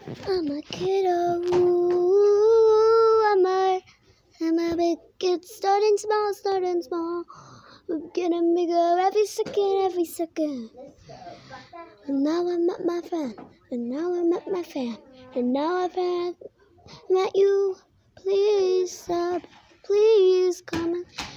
I'm a kiddo, ooh, I'm a big kid, starting small, getting bigger every second. And now I met my friend, and now I met my fan, and now I've met you. Please stop, please come